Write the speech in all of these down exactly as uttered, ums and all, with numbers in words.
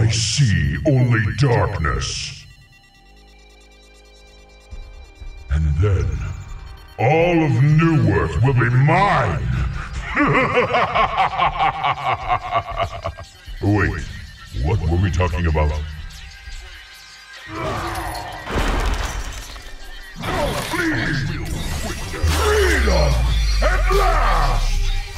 I see only darkness. And then, all of Newerth will be mine! Wait, what were we talking about? Freedom! At last!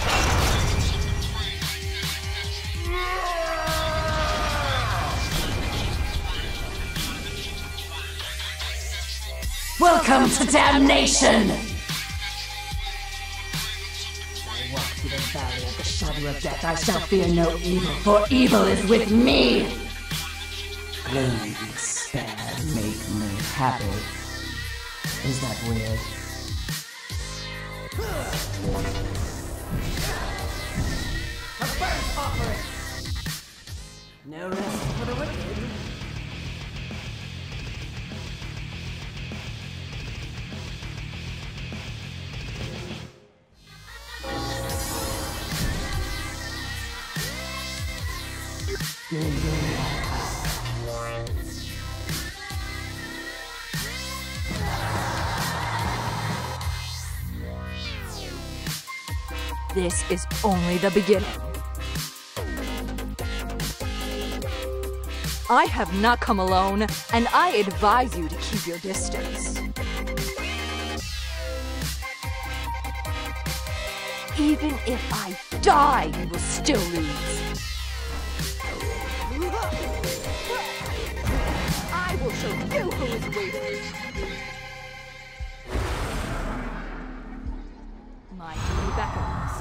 Welcome to damnation! I walk through the valley of the shadow of death. I shall fear no evil, for evil is with me! Gloom, despair, make me happy. Is that weird? A burnt offering! No rest for the wicked. This is only the beginning. I have not come alone, and I advise you to keep your distance. Even if I die, you will still lose. I will show you who is waiting. My duty beckons.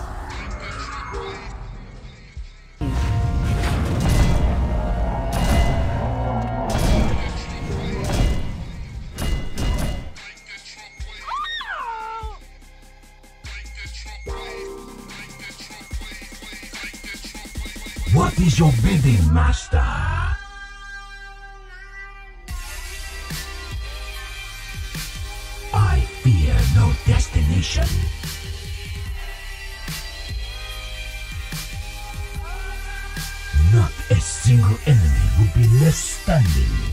What is your bidding, master? I fear no destination. Not a single enemy will be left standing.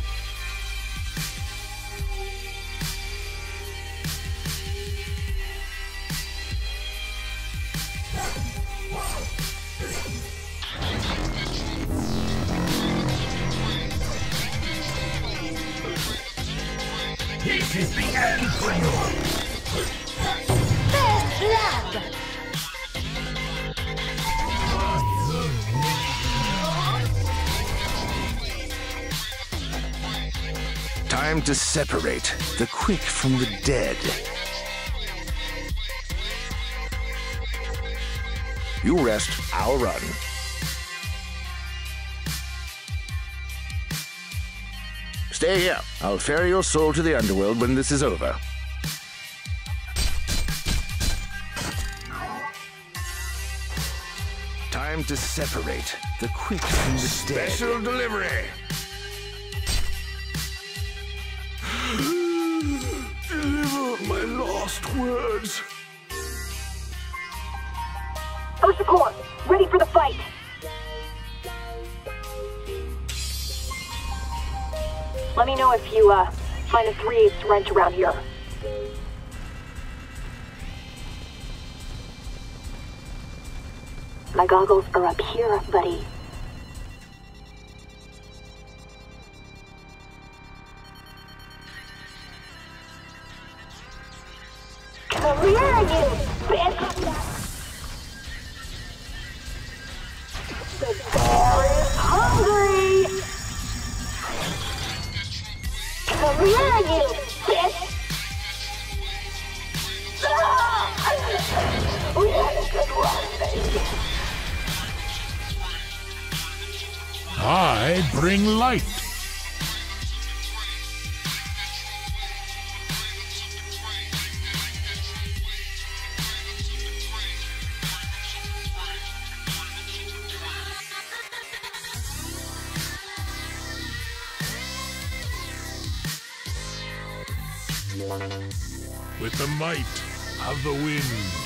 This is the end for you! First blood! Time to separate the quick from the dead. You rest, I'll run. Stay here. I'll ferry your soul to the underworld when this is over. Time to separate the quick from the dead. Special delivery! Deliver my lost words. First Corps, ready for the fight. Let me know if you, uh, find a three eighths wrench around here. My goggles are up here, buddy. Come here, you bitch! The bear is hungry! Come here, you bitch! Ah! We had a good run, baby. I bring light. With the might of the wind.